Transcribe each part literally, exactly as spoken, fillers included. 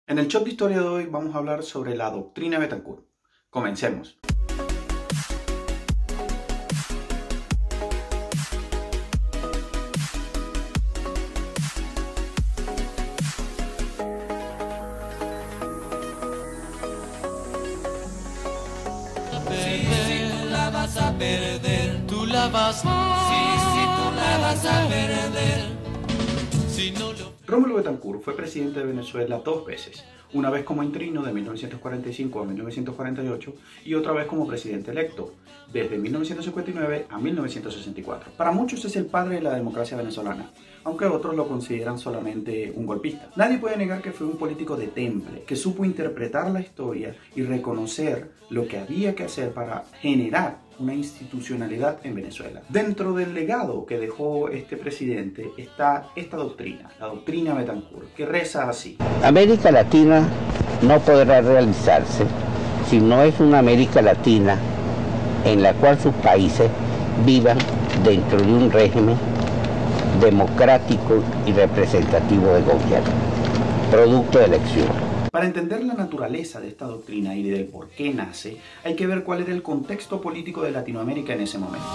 En el shot de historia de hoy vamos a hablar sobre la doctrina Betancourt. Comencemos. Vas a perder, tú la vas, sí, sí, tú la vas a perder. Si no lo... Rómulo Betancourt fue presidente de Venezuela dos veces, una vez como interino de mil novecientos cuarenta y cinco a mil novecientos cuarenta y ocho y otra vez como presidente electo, desde mil novecientos cincuenta y nueve a mil novecientos sesenta y cuatro. Para muchos es el padre de la democracia venezolana, aunque otros lo consideran solamente un golpista. Nadie puede negar que fue un político de temple, que supo interpretar la historia y reconocer lo que había que hacer para generar una institucionalidad en Venezuela. Dentro del legado que dejó este presidente está esta doctrina, la doctrina Betancourt, que reza así: América Latina no podrá realizarse si no es una América Latina en la cual sus países vivan dentro de un régimen democrático y representativo de gobierno, producto de elecciones. Para entender la naturaleza de esta doctrina y del por qué nace, hay que ver cuál era el contexto político de Latinoamérica en ese momento.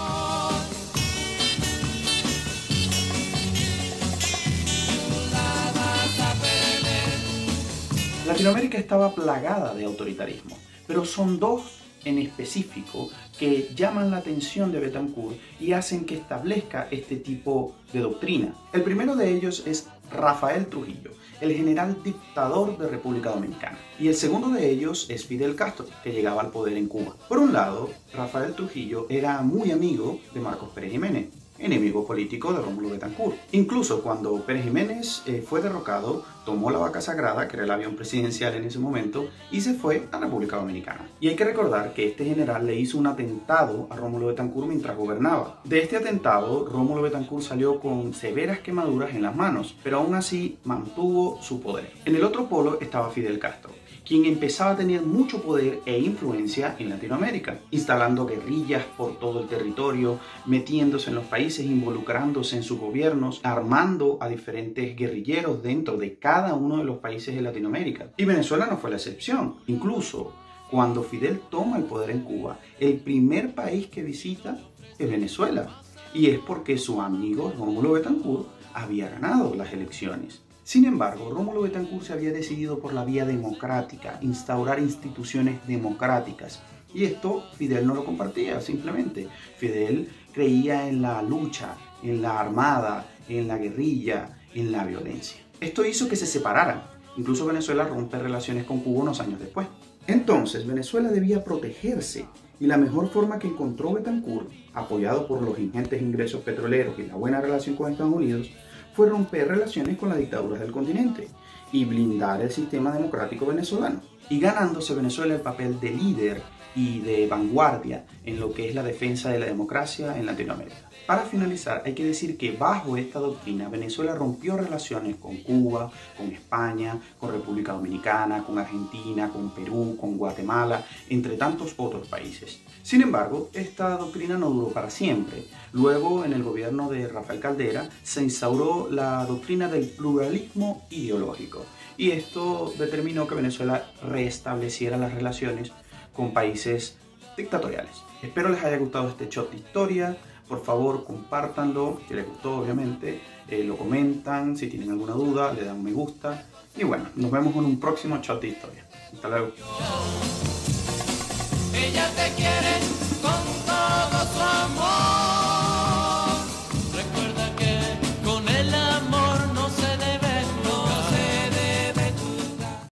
Latinoamérica estaba plagada de autoritarismo, pero son dos en específico que llaman la atención de Betancourt y hacen que establezca este tipo de doctrina. El primero de ellos es Rafael Trujillo, el general dictador de República Dominicana. Y el segundo de ellos es Fidel Castro, que llegaba al poder en Cuba. Por un lado, Rafael Trujillo era muy amigo de Marcos Pérez Jiménez, enemigo político de Rómulo Betancourt. Incluso cuando Pérez Jiménez eh, fue derrocado, tomó la vaca sagrada, que era el avión presidencial en ese momento, y se fue a República Dominicana. Y hay que recordar que este general le hizo un atentado a Rómulo Betancourt mientras gobernaba. De este atentado, Rómulo Betancourt salió con severas quemaduras en las manos, pero aún así mantuvo su poder. En el otro polo estaba Fidel Castro, quien empezaba a tener mucho poder e influencia en Latinoamérica, instalando guerrillas por todo el territorio, metiéndose en los países, involucrándose en sus gobiernos, armando a diferentes guerrilleros dentro de cada uno de los países de Latinoamérica. Y Venezuela no fue la excepción. Incluso cuando Fidel toma el poder en Cuba, el primer país que visita es Venezuela. Y es porque su amigo Rómulo Betancourt había ganado las elecciones. Sin embargo, Rómulo Betancourt se había decidido por la vía democrática, instaurar instituciones democráticas. Y esto Fidel no lo compartía, simplemente. Fidel creía en la lucha, en la armada, en la guerrilla, en la violencia. Esto hizo que se separaran. Incluso Venezuela rompe relaciones con Cuba unos años después. Entonces, Venezuela debía protegerse. Y la mejor forma que encontró Betancourt, apoyado por los ingentes ingresos petroleros y la buena relación con Estados Unidos, fue romper relaciones con las dictaduras del continente y blindar el sistema democrático venezolano, y ganándose Venezuela el papel de líder y de vanguardia en lo que es la defensa de la democracia en Latinoamérica. Para finalizar, hay que decir que bajo esta doctrina Venezuela rompió relaciones con Cuba, con España, con República Dominicana, con Argentina, con Perú, con Guatemala, entre tantos otros países. Sin embargo, esta doctrina no duró para siempre. Luego, en el gobierno de Rafael Caldera, se instauró la doctrina del pluralismo ideológico, y esto determinó que Venezuela restableciera las relaciones con países dictatoriales. Espero les haya gustado este shot de historia. Por favor, compártanlo, si les gustó obviamente, eh, lo comentan, si tienen alguna duda, le dan un me gusta. Y bueno, nos vemos en un próximo shot de historia. Hasta luego. Ella te quiere.